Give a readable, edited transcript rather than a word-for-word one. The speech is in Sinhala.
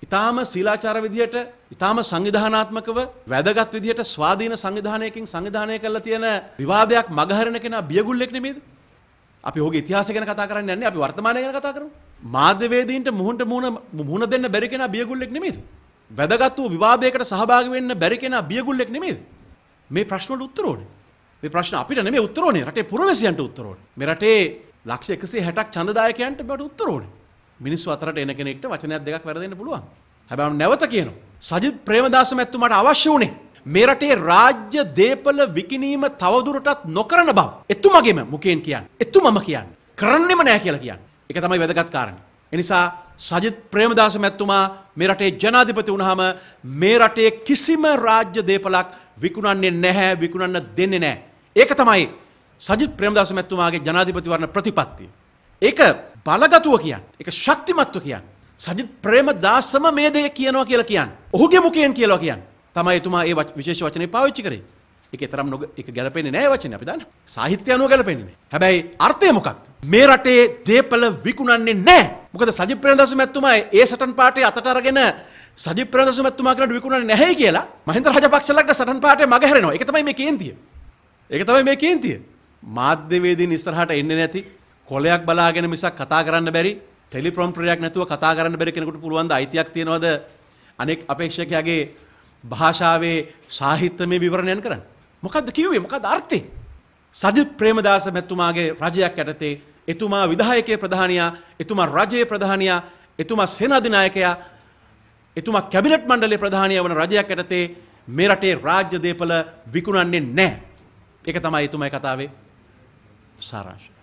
ඊටාම සීලාචාර විදියට, ඊටාම සංවිධානාත්මකව වැදගත් විදියට ස්වාධීන සංවිධානයකින් සංවිධානය කරලා තියෙන විවාදයක් මගහරින කෙනා බියගුල්ලෙක් නෙමෙයිද? අපි ඔහුගේ ඉතිහාසය ගැන කතා කරන්නේ නැහැ, අපි වර්තමානය ගැන කතා කරමු. මාධ්‍යවේදීන්ට මුහුණ දෙන්න බැරි කෙනා බියගුල්ලෙක් නෙමෙයිද? වැදගත් වූ විවාදයකට සහභාගී වෙන්න බැරි කෙනා බියගුල්ලෙක් නෙමෙයිද? මේ ප්‍රශ්න වලට උත්තර ඕනේ. මේ ප්‍රශ්න අපිට නෙමෙයි උත්තර ඕනේ, රටේ පුරවැසියන්ට උත්තර ඕනේ. මේ රටේ ලක්ෂ 160ක් ඡන්දදායකයන්ට බට උත්තර ඕනේ. මිනිස්සු අතරට එන කෙනෙක්ට වචනයක් දෙකක් වැරදෙන්න පුළුවන්. හැබැයි නැවත කියනවා. සජිත් ප්‍රේමදාස මැතිතුමාට අවශ්‍ය වුණේ මේ රටේ රාජ්‍ය දේපල විකිණීම තවදුරටත් නොකරන බව. එතුමගේම මුකෙන් කියන්නේ. එතුමම කියන්නේ. කරන්නෙම නැහැ කියලා කියන්නේ. ඒක තමයි වැදගත් කාරණේ. ඒ නිසා සජිත් ප්‍රේමදාස මැතිතුමා මේ රටේ ජනාධිපති වුණාම මේ රටේ කිසිම රාජ්‍ය දේපලක් විකුණන්නේ නැහැ, විකුණන්න දෙන්නේ නැහැ. ඒක තමයි සජිත් ප්‍රේමදාස මැතිතුමාගේ ජනාධිපතිවරණ ප්‍රතිපත්තිය. ඒක බලගතුව කියන්නේ. ඒක ශක්තිමත්ව කියන්නේ. සජිත් ප්‍රේමදාසම මේ දේ කියනවා කියලා කියන්නේ. ඔහුගේ මුඛයෙන් කියලා කියන්නේ. තමයි එතුමා ඒ විශේෂ වචනේ පාවිච්චි කරේ. ඒක තරම් ඒක ගැලපෙන්නේ නැහැ වචනේ අපි දන්නවා. සාහිත්‍ය අනුව ගැලපෙන්නේ නැහැ. හැබැයි අර්ථය මොකක්ද? මේ රටේ දේපල විකුණන්නේ නැහැ. මොකද සජිත් ප්‍රේමදාස මැතිතුමා ඒ සටන් පාටේ අතට අරගෙන සජිත් ප්‍රේමදාස මැතිතුමා කියනට විකුණන්නේ නැහැ කියලා මහින්ද රාජපක්ෂලට සටන් පාටේ මගහැරෙනවා. ඒක තමයි මේ කේන්තිය. ඒක තමයි මේ කේන්තිය. මාධ්‍යවේදීන් ඉස්සරහට එන්නේ නැති කොලයක් බලාගෙන මිසක් කතා කරන්න බැරි ටෙලිප්‍රොම්ප්ටරයක් නැතුව කතා කරන්න බැරි කෙනෙකුට පුළුවන් ද අයිතියක් තියනවද අනෙක් අපේක්ෂකයාගේ භාෂාවේ සාහිත්‍යමය විවරණයන් කරන්න? මොකද්ද කිව්වේ? මොකද්ද අර්ථය? සජිත් ප්‍රේමදාස මැතිතුමාගේ රජයක් යටතේ එතුමා විධායකයේ ප්‍රධානියා, එතුමා රජයේ ප්‍රධානියා, එතුමා සේනාධිනායකයා, එතුමා කැබිනට් මණ්ඩලයේ ප්‍රධානියා වන රජයක් යටතේ මේ රටේ රාජ්‍ය දේපල විකුණන්නේ නැහැ. ඒක තමයි එතුමාගේ කතාවේ සාරාංශය.